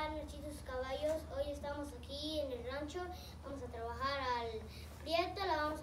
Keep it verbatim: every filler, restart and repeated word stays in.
Juan Nachito Sus Caballos. Hoy estamos aquí en el rancho. Vamos a trabajar al prieto, la vamos